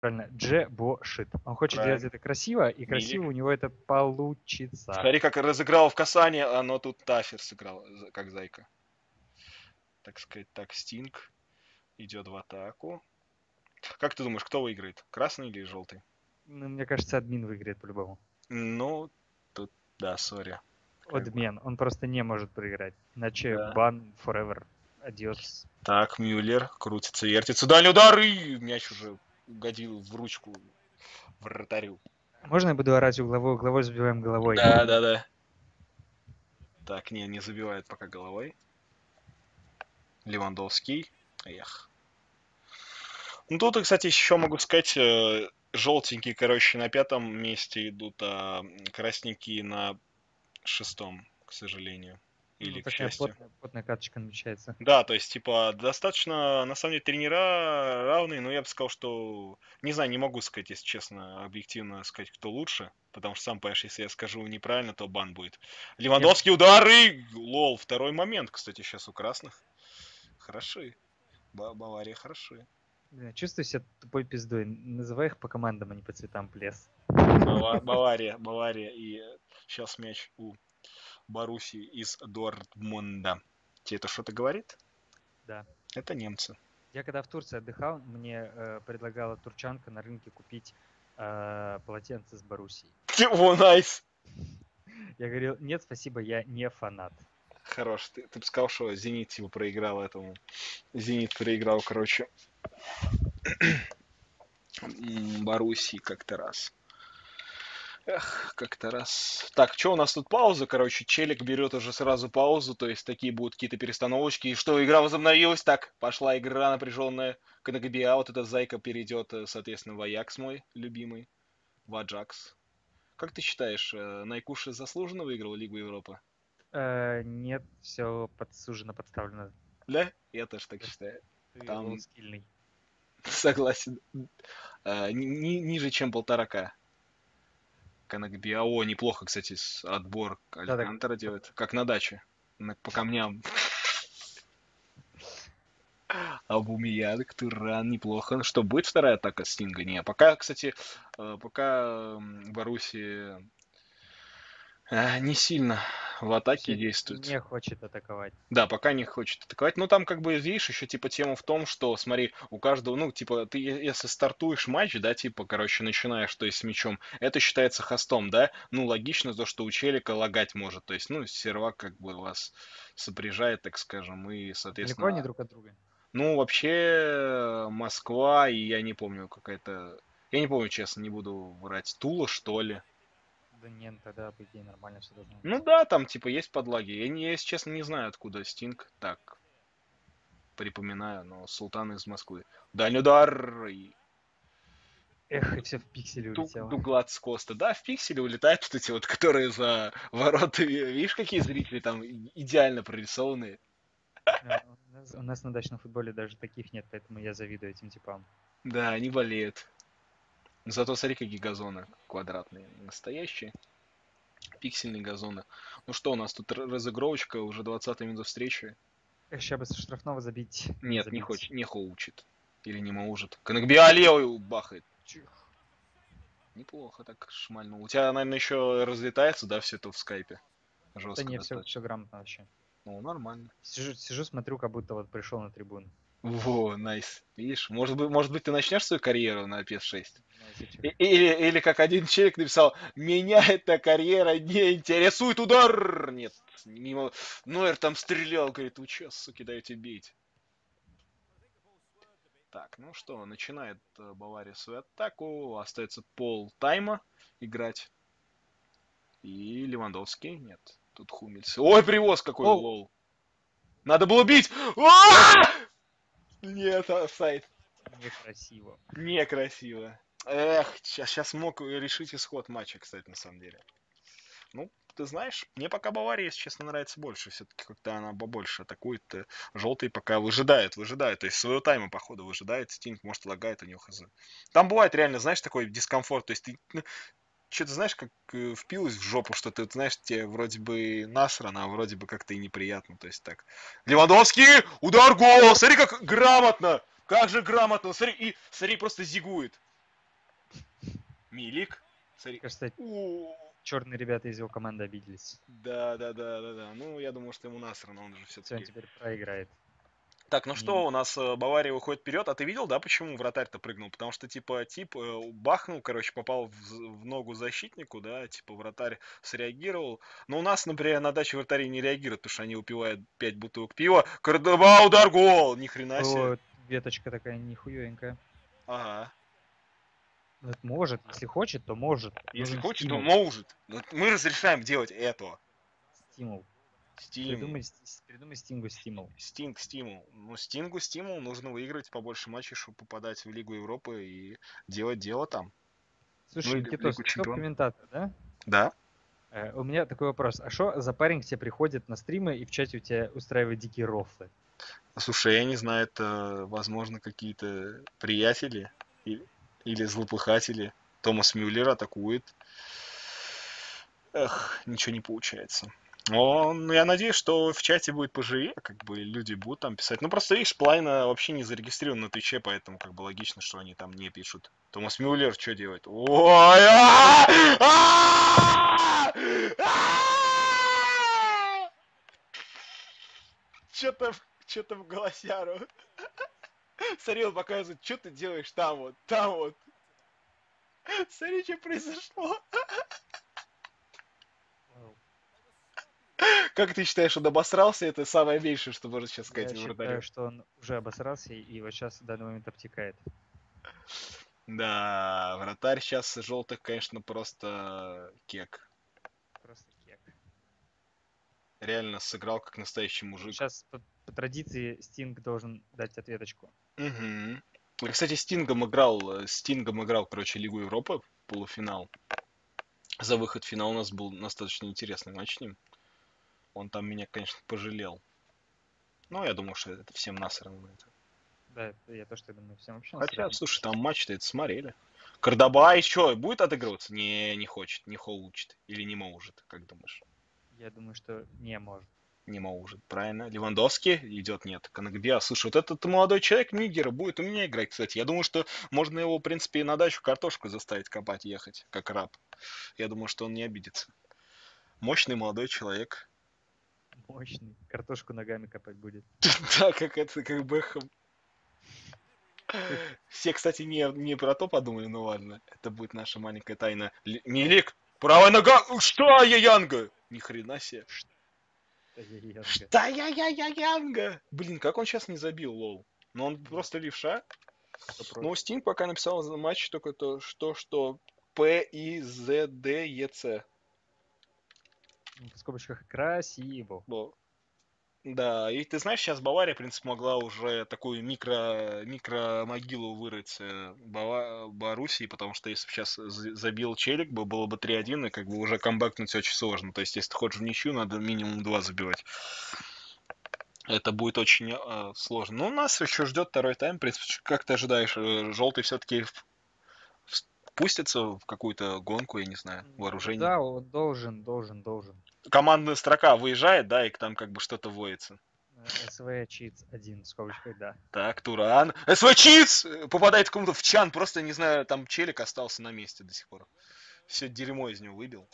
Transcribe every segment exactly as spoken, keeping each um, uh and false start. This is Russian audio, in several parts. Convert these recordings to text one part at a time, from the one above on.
Правильно, джебошит. Он хочет Правильно. делать это красиво, и Милик. красиво у него это получится. Смотри, как разыграл в касание, а оно тут Тафер сыграл, за- как зайка. Так сказать, так, Стинг идет в атаку. Как ты думаешь, кто выиграет? Красный или желтый? Ну, мне кажется, админ выиграет по-любому. Ну, тут, да, сори. Как бы. Админ, он просто не может проиграть. Иначе Да. бан forever. Адиос. Так, Мюллер крутится, вертится. Дальний удар, и мяч уже угодил в ручку вратарю. Можно я буду орать угловой? Угловой забиваем головой. Да, да, да. Так, не, не забивает пока головой. Левандовский. Эх. Ну тут, кстати, еще могу сказать, э, желтенькие, короче, на пятом месте идут, а красненькие на шестом, к сожалению. Или Ну, к такая счастью. потная, потная карточка намечается. Да, то есть, типа, достаточно, на самом деле, тренера равные, но я бы сказал, что, не знаю, не могу сказать, если честно, объективно сказать, кто лучше, потому что, сам понимаешь, если я скажу неправильно, то бан будет. Левандовский удары! Лол, второй момент, кстати, сейчас у красных. Хороши. Ба- Бавария хороши. Блин, чувствую себя тупой пиздой. Называй их по командам, а не по цветам плес. Бава- Бавария, Бавария. И сейчас мяч у Боруссии из Дортмунда. Тебе это что-то говорит? Да. Это немцы. Я когда в Турции отдыхал, мне э, предлагала турчанка на рынке купить э, полотенце с Боруссией. О, найс! Я говорил, нет, спасибо, я не фанат. Хорош. Ты, ты бы сказал, что Зенит типа проиграл этому. Зенит проиграл, короче, м, Боруссии как-то раз. Эх, как-то раз. Так, что у нас тут пауза, короче, Челик берет уже сразу паузу, то есть такие будут какие-то перестановочки. И что, игра возобновилась? Так, пошла игра напряженная. Канагабиа, вот эта зайка перейдет, э, соответственно, в Аякс мой любимый, в Аджакс. Как ты считаешь, э, Найкуши заслуженно выиграл Лигу Европы? Э, нет, все подсужено, подставлено. Да? Я тоже так Ты, считаю. ты Там, лоу-скильный. согласен, э, ни- ни- ниже, чем полтора к. Канагабиао неплохо, кстати, с- отбор Да, так. Алькантара делает. Как на даче. На- По камням. Абумиян, Туран, неплохо. Ну что, будет вторая атака Стинга? Не, пока, кстати, э, пока м, Боруссия э, не сильно в атаке Все действует. не хочет атаковать. Да, пока не хочет атаковать. Ну, там, как бы, видишь, еще, типа, тема в том, что, смотри, у каждого, ну, типа, ты, е- если стартуешь матч, да, типа, короче, начинаешь, то есть, с мячом, это считается хостом, да? Ну, логично то, что у челика лагать может, то есть, ну, сервак, как бы, вас сопряжает, так скажем, и, Далеко они соответственно, друг от друга? ну, вообще, Москва, и я не помню, какая-то, я не помню, честно, не буду врать, Тула, что ли? Да нет, тогда, по идее, нормально все должно Ну быть. да, там, типа, есть подлаги. Я, не- я, если честно, не знаю, откуда Стинг. Так, припоминаю, но Султан из Москвы. Дальний удар и Эх, и все в пиксели Ду- улетело. Дуглад с Коста. Да, в пикселе улетают вот эти вот, которые за воротами. Видишь, какие зрители там и- идеально прорисованные. Да, у нас, у нас на дачном футболе даже таких нет, поэтому я завидую этим типам. Да, они болеют. Зато смотри, какие газоны квадратные. Настоящие. Пиксельные газоны. Ну что, у нас тут р- разыгровочка, уже двадцатая минута встречи. Эх, сейчас бы со штрафного забить, не Нет, не забить. хочет, не хочет. Или не может. Канагбиа левый бахает. Чих. Неплохо так шмальнул. У тебя, наверное, еще разлетается, да, все это в скайпе? Да Жестко не, все, достаточно. все грамотно вообще. Ну, нормально. Сижу, сижу, смотрю, как будто вот пришел на трибуну. Во, найс. Видишь, может быть, может быть, ты начнешь свою карьеру на пи эс шесть? Найсичек. И- Или, или как один человек написал, меня эта карьера не интересует, удар! Нет, мимо. Нойер там стрелял, говорит, вы че, суки, даете бить? Так, ну что, начинает э, Бавария свою атаку, остается пол тайма играть. И Левандовский, нет, тут Хумельс. Ой, привоз какой, Оу! лол. Надо было бить! А! Нет, офсайд. Некрасиво. Некрасиво. Эх, сейчас мог решить исход матча, кстати, на самом деле. Ну, ты знаешь, мне пока Бавария, если честно, нравится больше. Все-таки как-то она побольше атакует. Желтый пока выжидает, выжидает. То есть своего тайма, походу, выжидает. Стинг, может, лагает у него хз. Там бывает реально, знаешь, такой дискомфорт. То есть ты ну, что-то, знаешь, как э, впилась в жопу, что ты, вот, знаешь, тебе вроде бы насрано, а вроде бы как-то и неприятно. То есть так. Левандовский! Удар, гол! Смотри, как грамотно! Как же грамотно! Смотри, и смотри, просто зигует. Милик. Смотри. Кажется, У, черные ребята из его команды обиделись. Да, да, да, да, да. Ну, я думаю, что ему насрано, он же Все, он все-таки. теперь проиграет. Так, ну Милик. что, у нас э, Бавария выходит вперед, а ты видел, да, почему вратарь-то прыгнул? Потому что, типа, тип э, бахнул, короче, попал в, з- в ногу защитнику, да, типа, вратарь среагировал. Но у нас, например, на даче вратари не реагируют, потому что они выпивают пять бутылок пива. Кордоба, удар, гол! Ни хрена себе. О, веточка такая нихуевенькая. Ага. Ну, это может, если хочет, то может. Если Нужен хочет, то стимул. может. Вот мы разрешаем делать это. Стимул. Стим, Придумай, с- придумай Стингу стимул. Стинг, стимул. Ну, Стингу стимул, нужно выиграть побольше матчей, чтобы попадать в Лигу Европы и делать дело там. Ну Слушай, или в Никитос, Лигу ты Чемпионов. топ-комментатор, да? Да. Э, у меня такой вопрос. А что за парень к тебе приходит на стримы и в чате у тебя устраивает дикие рофлы? Слушай, я не знаю, это, возможно, какие-то приятели или, или злопыхатели. Томас Мюллер атакует. Эх, ничего не получается. Но, ну, я надеюсь, что в чате будет поживее, как бы люди будут там писать. Ну, просто, видишь, Плайна вообще не зарегистрирован на Твиче, поэтому как бы логично, что они там не пишут. Томас Мюллер что делает? Ой! Что-то что-то в голосяру. Смотри, он показывает, что ты делаешь там вот, там вот. Смотри, что произошло. Вау. Как ты считаешь, он обосрался? Это самое меньшее, что можно сейчас сказать Я о считаю, вратарю. что он уже обосрался и вот сейчас в данный момент обтекает. Да, вратарь сейчас желтых, конечно, просто кек. Просто кек. Реально сыграл как настоящий мужик. Сейчас по, по традиции Стинг должен дать ответочку. Угу. Я, кстати, Стингом играл, э, Стингом играл, короче, Лигу Европы, полуфинал. За выход в финал у нас был достаточно интересный матч с ним. Он там меня, конечно, пожалел. Но я думаю, что это всем насрано на это. Да, это я то, что я думаю, всем вообще Хотя, насрать. слушай, там матч-то это смотрели. Кордоба еще будет отыгрываться? Не, не хочет, не хочет. Или не может, как думаешь? Я думаю, что не может. Не может, правильно. Левандовский идет, нет. Канагбиа, слушай, вот этот молодой человек Нигера будет у меня играть, кстати. Я думаю, что можно его, в принципе, и на дачу картошку заставить копать ехать, как раб. Я думаю, что он не обидится. Мощный молодой человек. Мощный. Картошку ногами копать будет. Да, как это, как Бэхэм. Все, кстати, не, не про то подумали, ну ладно. Это будет наша маленькая тайна. Ли- Милик, правая нога, что я Янга? Ни хрена себе. Да я Янга. Что я я я Янга? Блин, как он сейчас не забил, лол. Ну он Ну, просто левша. сто Ну, процентов. Steam пока написал за матч только то, что, что П И З Д Е Ц. В скобочках красиво. Во. Да, и ты знаешь, сейчас Бавария, в принципе, могла уже такую микро, микро могилу вырыть э, Бава, Боруссии, потому что если бы сейчас забил Челик, бы было бы три один, и как бы уже камбэкнуть очень сложно. То есть, если ты хочешь в ничью, надо минимум два забивать. Это будет очень э, сложно. Но нас еще ждет второй тайм. В принципе, как ты ожидаешь, э, желтый все-таки пустится в какую-то гонку, я не знаю, Ну вооружений. да, он должен, должен, должен. Командная строка выезжает, да, и там как бы что-то воется. Э, СВ чит один в скобочках, да. Так, Туран. СВЧИЦ! Попадает кому-то в чан, просто, не знаю, там челик остался на месте до сих пор. Все дерьмо из него выбил.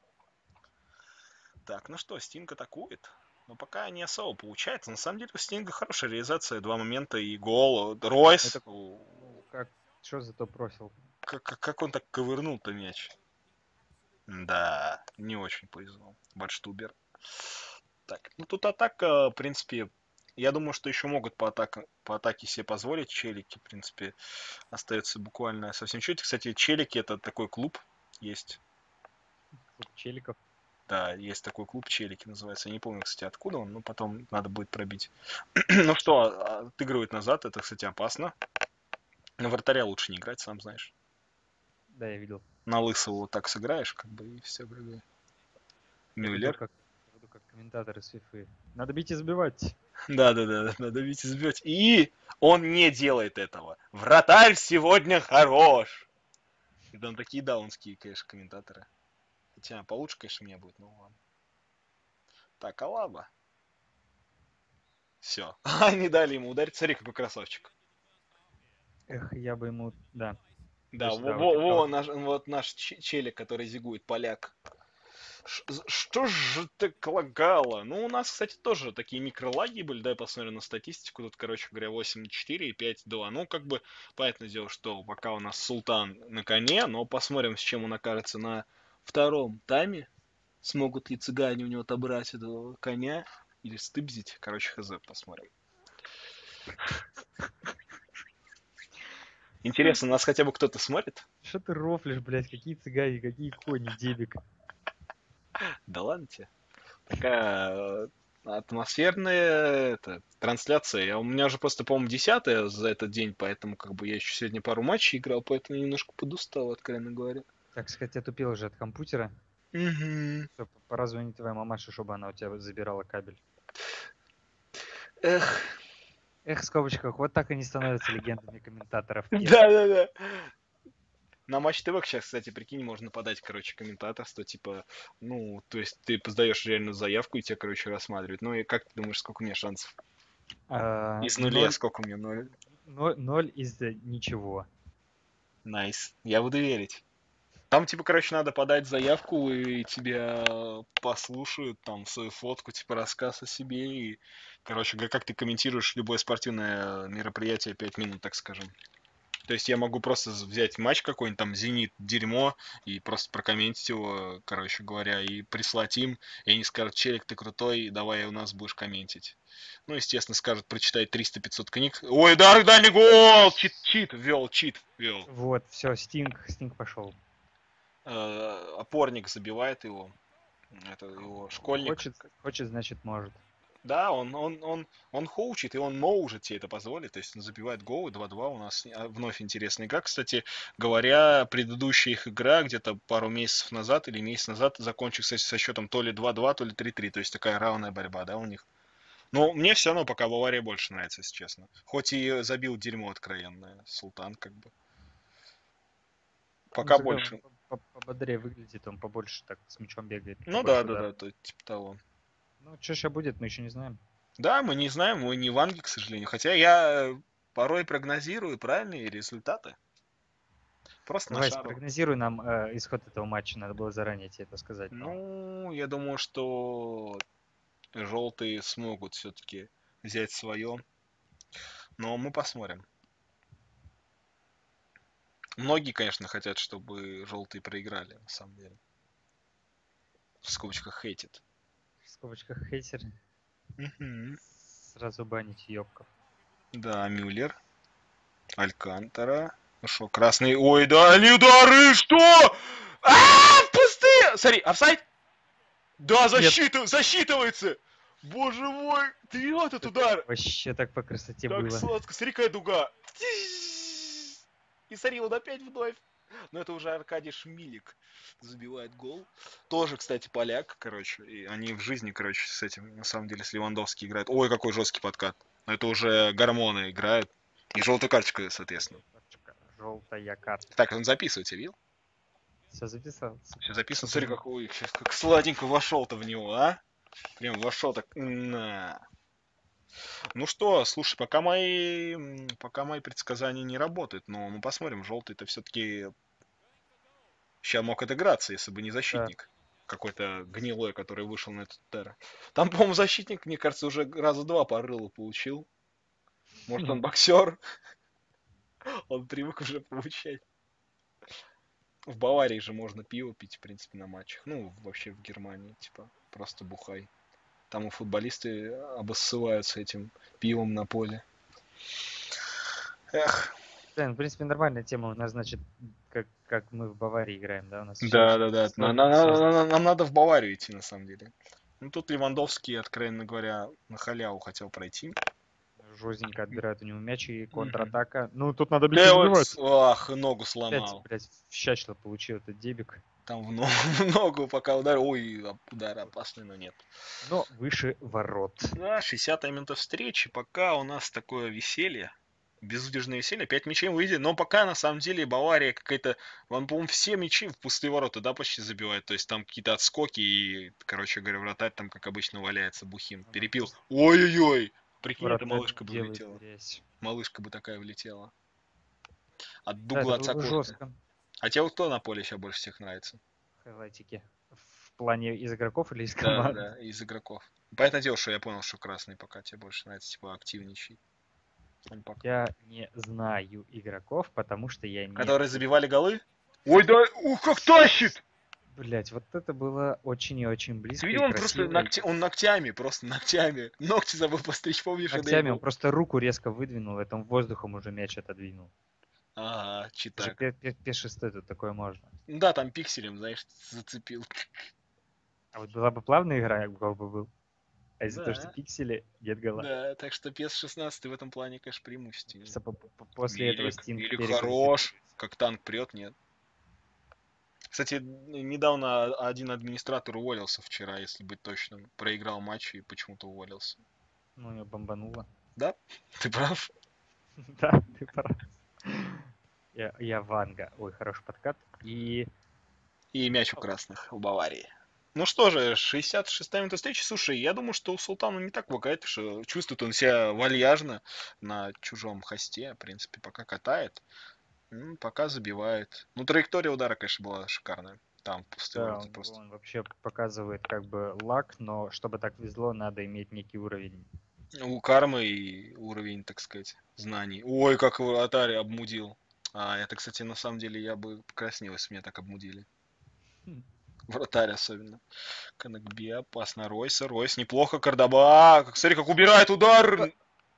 Так, ну что, Стинг атакует. Но пока не особо получается. На самом деле у Стинга хорошая реализация. Два момента и гол. Ройс. Это, ну, как, что за то профил? Как, как, как он так ковырнул-то мяч? Да, не очень повезло. Бадштубер. Так, ну тут атака, в принципе, я думаю, что еще могут по, атака, по атаке себе позволить челики, в принципе, остается буквально совсем чуть. Кстати, челики это такой клуб есть. Клуб челиков. Да, есть такой клуб челики называется. Я не помню, кстати, откуда он, но потом надо будет пробить. Ну что, отыгрывает назад, это, кстати, опасно. На вратаря лучше не играть, сам знаешь. Да, я видел. На лысого вот так сыграешь, как бы, и все, как бы. Я буду Мюллер. как, я буду как комментатор из фифы. Надо бить и забивать. Да, да, да, надо бить и сбить. И он не делает этого. Вратарь сегодня хорош. И там такие даунские, конечно, комментаторы. Хотя получше, конечно, мне будет, ну ладно. Так, Алаба. Все. Они дали ему ударить. Смотри, какой красавчик. Эх, я бы ему, да. Да, Точно, да, вот во, это во, вот. наш, вот наш ч- челик, который зигует, поляк. Ш- Что же так лагало? Ну, у нас, кстати, тоже такие микролаги были. Дай посмотрим на статистику. Тут, короче говоря, восемь четыре и пять два. Ну, как бы, понятное дело, что пока у нас Султан на коне, но посмотрим, с чем он окажется на втором тайме. Смогут ли цыгане у него отобрать этого коня или стыбзить. Короче, хз, посмотрим. Интересно, нас хотя бы кто-то смотрит? Что ты рофлишь, блядь, какие цыгане, какие кони, дебик. Да ладно тебе. Такая э, атмосферная это, трансляция. Я, у меня уже просто, по-моему, десятая за этот день, поэтому как бы я еще сегодня пару матчей играл, поэтому немножко подустал, откровенно говоря. Так сказать, отупил уже от компьютера. Угу. Все, пора звонить твоей мамаше, чтобы она у тебя забирала кабель. Эх, Эх, в скобочках, вот так они становятся легендами комментаторов. Эх. да-да-да. На Матч ТВ сейчас, кстати, прикинь, можно подать, короче, комментаторство, типа, ну, то есть ты поздаешь реальную заявку, и тебя, короче, рассматривают. Ну и как ты думаешь, сколько у меня шансов? А, Из нуля ноль, сколько у меня? Ноль? ноль, ноль из ничего. Найс. Я буду верить. Там, типа, короче, надо подать заявку, и тебя послушают, там, свою фотку, типа, рассказ о себе, и, короче, говоря, как ты комментируешь любое спортивное мероприятие пять минут, так скажем. То есть я могу просто взять матч какой-нибудь, там, Зенит, дерьмо, и просто прокомментить его, короче говоря, и прислать им, и они скажут, Челик, ты крутой, давай у нас будешь комментить. Ну, естественно, скажут, прочитай триста-пятьсот книг. Ой, да, да, не гол! Чит, чит, вел, чит, вел. Вот, все, Стинг, Стинг пошел. Э, опорник забивает его. Это его школьник. Хочет, хочет, значит может. Да, он, он, он, он хоучит, и он может тебе это позволить. То есть он забивает голы два-два. У нас а, вновь интересная игра. Кстати говоря, предыдущая их игра где-то пару месяцев назад или месяц назад закончилась со счетом то ли два-два, то ли три-три. То есть такая равная борьба, да, у них. Но мне все равно пока Бавария больше нравится, если честно. Хоть и забил дерьмо откровенное. Султан как бы. Ну, Пока зато он больше. по- пободрее выглядит, он побольше так с мячом бегает, Ну да, побольше да, ударов. да, то, типа того. Ну, что сейчас будет, мы еще не знаем. Да, мы не знаем, мы не в Англии, к сожалению. Хотя я э, порой прогнозирую правильные результаты. Просто на Давай, шару. спрогнозируй нам э, исход этого матча, надо было заранее тебе это сказать. Но... Ну, я думаю, что желтые смогут все-таки взять свое. Но мы посмотрим. Многие, конечно, хотят, чтобы желтые проиграли, на самом деле. В скобочках хейтит. В скобочках хейтер. Мгм. Сразу банить ёбков. Да, Мюллер, Алькантара. Ну что, красный... Ой, да, они удары! Что? А, пустые! Смотри, офсайд? Да, Нет. защита, засчитывается! Боже мой, ты этот Это удар! вообще так по красоте Так было. сладко, смотри, какая дуга! И смотри, он опять вновь. Но это уже Аркадий Шмилик забивает гол. Тоже, кстати, поляк, короче. И они в жизни, короче, с этим, на самом деле, с Левандовски играют. Ой, какой жесткий подкат. Но это уже гормоны играют. И желтая карточка, соответственно. Желтая карта. Так, он записывается, видел? Все записал? Все записано. Чтобы Смотри, не... как, ой, сейчас как сладенько вошел-то в него, а? Прям вошел так. На. Ну что, слушай, пока мои, м, пока мои предсказания не работают, но мы посмотрим. Желтый-то все-таки сейчас мог отыграться, если бы не Да. защитник какой-то гнилой, который вышел на этот удар. Там, по-моему, защитник, мне кажется, уже раза два по рылу получил. Может, он боксер? Он привык уже получать. В Баварии же можно пиво пить, в принципе, на матчах. Ну, вообще в Германии, типа, просто бухай. Там и футболисты обоссываются этим пивом на поле. Эх. Да, ну, в принципе, нормальная тема. У нас, значит, как, как мы в Баварии играем, да? У нас все Да, очень да, да. На- на- сложно создано. на- Нам надо в Баварию идти, на самом деле. Ну, тут Левандовский, откровенно говоря, на халяву хотел пройти. Жестенько отбирают у него мяч и Мгм. контратака. Ну, тут надо бить и Делать, забивать. ах, ногу Опять, сломал. блядь, в щачло получил этот дебик. Там в ногу, в ногу пока удар. Ой, удар опасный, но нет. Но выше ворот. Да, шестидесятая минута встречи. Пока у нас такое веселье. Безудержное веселье. Пять мячей мы видели. Но пока на самом деле Бавария какая-то... Он, по-моему, все мячи в пустые ворота, да, почти забивает. То есть там какие-то отскоки и, короче говоря, вратарь там, как обычно, валяется бухим. Она Перепил. просто Ой-ой-ой! Прикинь, эта вратарь малышка бы делает влетела. грязь. Малышка бы такая влетела. От Да, это Дугла было бы Цакурты. жестко. А тебе вот кто на поле сейчас больше всех нравится? Хайлайтики. В плане из игроков или из Да, команд? да, из игроков. Понятное дело, что я понял, что красный пока тебе больше нравится, типа активничай. Он пока. Я не знаю игроков, потому что я не... Которые забивали голы? Ой, да, ух, как тащит! Блять, вот это было очень и очень Ты близко видел, и он просто красиво. ногти... он ногтями, просто ногтями. Ногти забыл постричь, помнишь, это Ногтями он его? просто руку резко выдвинул, и там воздухом уже мяч отодвинул. Ага, Уже читак. пи шесть тут такое можно. Ну да, там пикселем, знаешь, зацепил. А вот была бы плавная игра, гол бы был. А из-за того, что Да, пиксели, нет гола. да, так что пи эс шестнадцать в этом плане, конечно, преимущественнее. Просто по- по- После этого Велик, Стинг Велик хорош, переквалифицируется. как танк прет, нет. Кстати, недавно один администратор уволился вчера, если быть точным. Проиграл матч и почему-то уволился. Ну, ее бомбануло. Да, ты прав. Да, ты прав. Я, я Ванга. Ой, хороший подкат. И... И мяч у красных у Баварии. Ну что же, шестьдесят шестая минута встречи. Слушай, я думаю, что у Султана не так выкает, что чувствует он себя вальяжно на чужом хосте. В принципе, пока катает, м, пока забивает. Ну, траектория удара, конечно, была шикарная. Там пустые Да, ворота у него просто. он вообще показывает как бы лак, но чтобы так везло, надо иметь некий уровень. У кармы и уровень, так сказать, знаний. Ой, как его Атари обмудил. А, это, кстати, на самом деле я бы покраснел, если меня так обмудили. Хм. Вратарь особенно. Канагби, опасно. Ройса, Ройс, неплохо. Кордоба. Как, смотри, как убирает удар.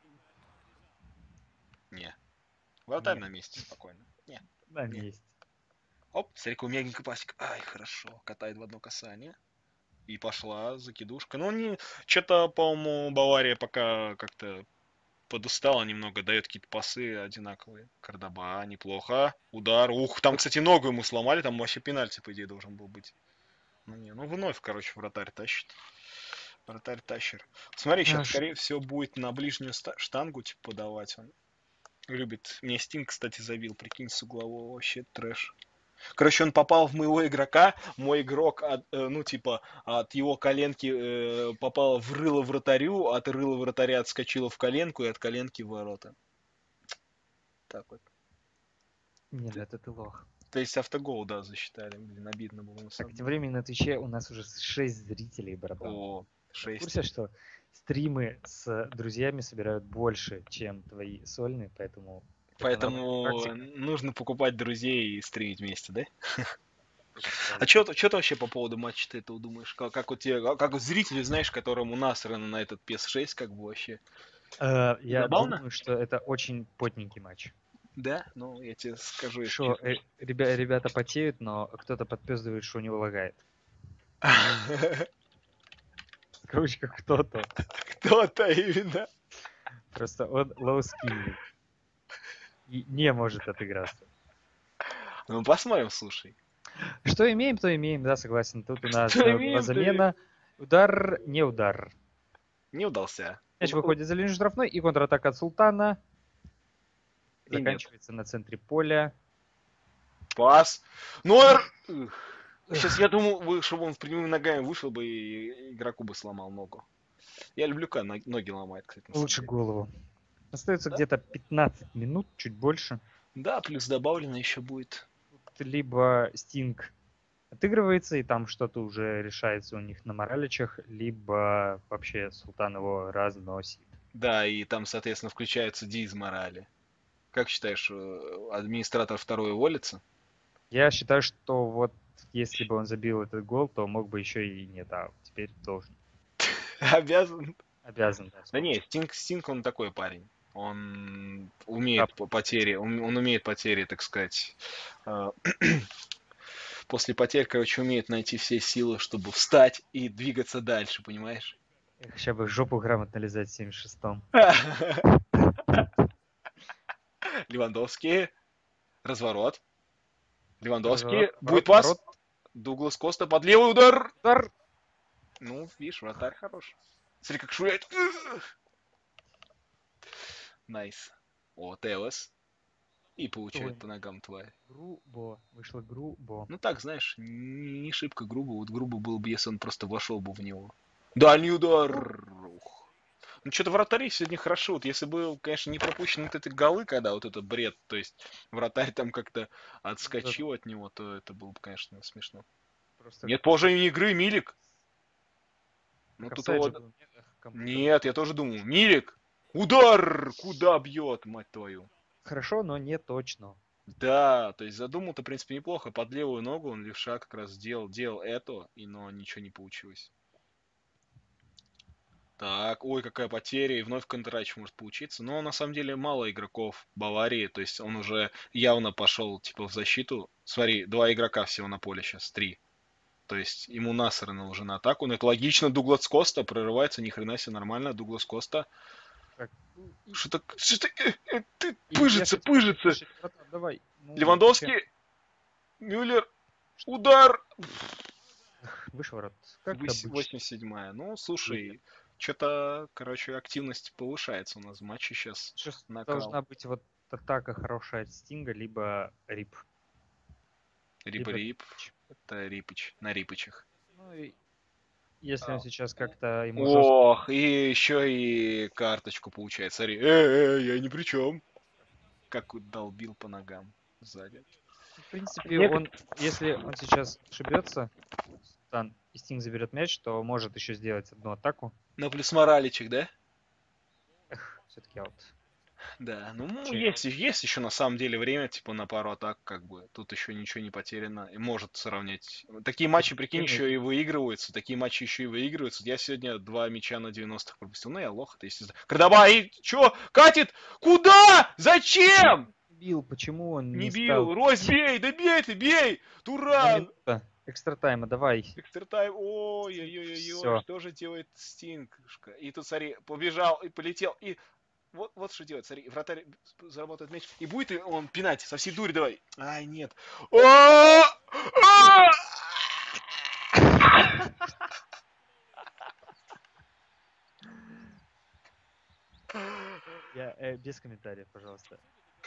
Не. Вратарь Не, на месте, спокойно. Не, на не. месте. Оп, смотри, какой мягенький пасик. Ай, хорошо. Катает в одно касание. И пошла закидушка. Ну, не... Что-то, по-моему, Бавария пока как-то подустала немного, дает какие-то пасы одинаковые. Кордоба, неплохо. Удар. Ух, там, кстати, ногу ему сломали, там вообще пенальти, по идее, должен был быть. Ну не, ну вновь, короче, вратарь тащит. Вратарь тащер. Смотри, сейчас, Аж скорее всего, будет на ближнюю штангу, типа, подавать. Он любит. Мне Стинг, кстати, забил, прикинь, с углового. Вообще трэш. Короче, он попал в моего игрока, мой игрок, от, э, ну, типа, от его коленки э, попал в рыло вратарю, от рыла вратаря отскочило в коленку и от коленки в ворота. Так вот. Не, ну это ты лох. То есть автогол, да, засчитали. Блин, обидно было на Так, самом тем деле. временем на Твиче у нас уже шесть зрителей, братан. О, Ты в шесть. курсе, что стримы с друзьями собирают больше, чем твои сольные, поэтому это нормальная Поэтому практика. нужно покупать друзей и стримить вместе, да? Точно А так. что ты вообще по поводу матча ты этого думаешь? Как, как вот тебе, как вот зрители, знаешь, которому насрано на этот пи эс шесть, как бы вообще Э, Я забавно? думаю, что это очень потненький матч. Да, ну я тебе скажу, если Что честно. э, ребя- ребята потеют, но кто-то подпиздывает, что у него лагает. В кавычках кто-то. Кто-то именно. Просто он лоу-скиллный и не может отыграться. Ну посмотрим, слушай. Что имеем, то имеем, да, согласен. Тут у нас Что да, была имеем, то замена. Удар, не удар. не удался. Мяч выходит за линию штрафной, и контратака от Султана И нет. заканчивается на центре поля. Пас. Ну, сейчас я думаю, чтобы он с прямыми ногами вышел бы и игроку бы сломал ногу. Я люблю, когда ноги ломает, кстати, на самом Лучше деле. голову. Остается Да? где-то пятнадцать минут, чуть больше. Да, плюс добавлено еще будет. Тут либо Стинг отыгрывается, и там что-то уже решается у них на мораличах, либо вообще Султан его разносит. Да, и там, соответственно, включаются диз морали. Как считаешь, э, администратор второй уволится? Я считаю, что вот если бы он забил этот гол, то мог бы еще и нет, а теперь должен. Обязан. Обязан, да, с Да не, помощью. Стинг, Стинг он такой парень. Он умеет по- Капнул. потери, он, он умеет потери, так сказать. э, После потерь, короче, умеет найти все силы, чтобы встать и двигаться дальше, понимаешь? Эх, сейчас бы жопу грамотно лизать в семьдесят шестом. Левандовский, разворот. Разворот, Левандовский, будет поворот, пас. поворот. Дуглас Коста под левый удар. Удар. Ну, видишь, вратарь хорош. Смотри, как шуляет. Найс. О, Теос. И получает Ой, по ногам тварь. грубо. Вышло грубо. Ну так, знаешь, не, не шибко грубо. Вот грубо было бы, если он просто вошел бы в него. Дальний Ну, удар. Ух. Ну, что-то вратари сегодня хорошо. Вот если бы, конечно, не пропущены вот эти голы, когда вот этот бред, то есть вратарь там как-то Вот это отскочил от него, то это было бы, конечно, смешно. просто Нет как... положения игры, Милик. Ну, Так тут офсайд же вот... был. Нет? Эх, компьютер Нет, я устроил. тоже думаю. Милик! Удар! Куда бьет, мать твою? Хорошо, но не точно. Да, то есть задумал-то, в принципе, неплохо. Под левую ногу он левша как раз сделал, делал это, и но ничего не получилось. Так, ой, какая потеря, и вновь контрач может получиться. Но на самом деле мало игроков Баварии, то есть он уже явно пошел типа в защиту. Смотри, два игрока всего на поле сейчас, три. То есть ему насрано уже на атаку. Но это логично, Дуглас Коста прорывается, ни хрена себе, нормально, Дуглас Коста. Так, ну, и, Что-то, что-то, э, э, ты, и пыжится, вешать, вешать, пыжится. вешать. Братан, давай. Ну, зачем? Левандовский, Мюллер, удар. Эх, вышворот. Как Выс- обычно. восемьдесят седьмая. Ну, Выгодно. слушай, что-то, короче, активность повышается у нас в матче сейчас. Сейчас Накал. должна быть вот атака хорошая от Стинга, либо Рип, либо Рип-рип. Рипич. Это Рипыч. На Рипычах. Ну и если он А, сейчас как-то ему жестко... Ох, и еще и карточку получает. Смотри, э, э, я ни при чем. Как вот долбил по ногам сзади. В принципе, Нек- он, если он сейчас ошибется, Султан, и Стинг заберет мяч, то может еще сделать одну атаку. На плюс мораличек, да? Эх, все-таки аут. Да, ну Че, есть, есть еще на самом деле время, типа на пару атак, как бы. Тут еще ничего не потеряно. И может сравнять. Такие матчи, прикинь, эффективно, еще и эффективно. выигрываются. Такие матчи еще и выигрываются. Я сегодня два мяча на девяностых пропустил. Ну я лох, это естественно. Кардаба, и чё? Катит? Куда? Почему Зачем? он не бил? Почему он Не не стал бил. Рось, бить? бей, да бей ты, бей! Одна Туран! минута. Экстра тайма, давай. Экстратайм. Ой-ой-ой-ой, Все. что же делает Стингшка? И тут, смотри, побежал и полетел. И вот, вот что делать, смотри, вратарь заработает мяч. И будет ли он пинать со всей дури, давай. Ай, нет. О! А! Я э, без комментариев, пожалуйста.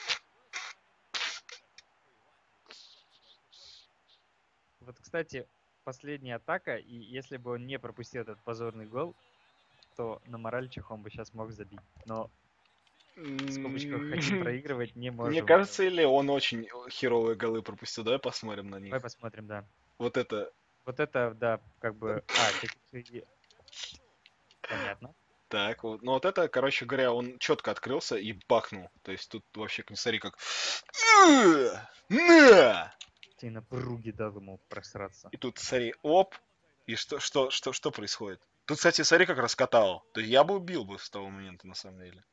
Вот, кстати, последняя атака, и если бы он не пропустил этот позорный гол, то на моральчах он бы сейчас мог забить. Но в скобочках хотим М, проигрывать, не Мне можем. кажется, или он очень херовые голы пропустил. Давай посмотрим на Давай них. посмотрим, да. Вот это. Вот это, да, как бы... А, ты... ты- Понятно. Так, вот. Ну вот это, короче говоря, он четко открылся и бахнул. То есть тут вообще, смотри, как... На! Ты на пруге дал ему просраться. И тут, смотри, оп. И что, что, что, что происходит? Тут, кстати, смотри, как раскатал. То есть я бы убил бы с того момента, на самом деле.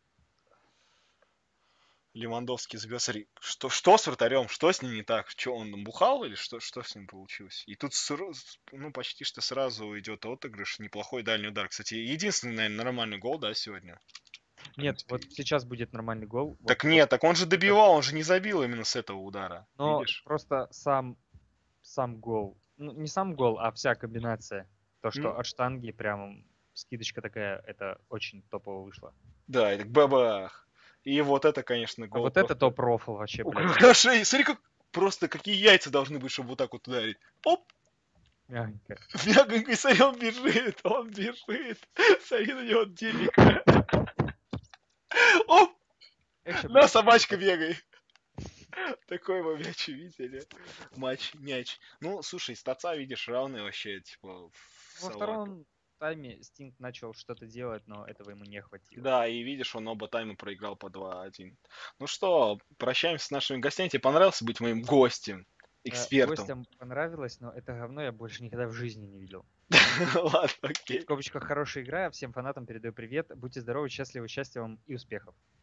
Левандовский забил, смотри, что, что с вратарем, что с ним не так? Что, он бухал или что, что с ним получилось? И тут, сра- ну, почти что сразу идет отыгрыш, неплохой дальний удар. Кстати, единственный, наверное, нормальный гол, да, сегодня? В Нет, принципе. вот сейчас будет нормальный гол. Вот, Так вот. нет, так он же добивал, он же не забил именно с этого удара. Но Видишь? просто сам, сам гол. Ну, не сам гол, а вся комбинация. То, Ну, что от штанги прям скидочка такая, это очень топово вышло. да, и так бабах. И вот это, конечно, А гол вот это просто... топ-рофл вообще, О, блядь. хорошо, и смотри, как просто какие яйца должны быть, чтобы вот так вот ударить. Оп! Мягенько. Мягонько, и смотри, он бежит, он бежит. Смотри на него телека. Оп! Эх, ща бы На, чуть-чуть собачка это- бегай. Такой мы мяч видели. Матч, мяч. Ну, слушай, стаца, видишь, равный вообще, типа, в Во салат. втором тайме Стинг начал что-то делать, но этого ему не хватило. Да, и видишь, он оба тайма проиграл по два-один. Ну что, прощаемся с нашими гостями. Тебе понравилось быть моим гостем, Э, экспертом? Гостям понравилось, но это говно я больше никогда в жизни не видел. Ладно, В окей. скобочках хорошая игра, всем фанатам передаю привет. Будьте здоровы, счастливы, счастья вам и успехов.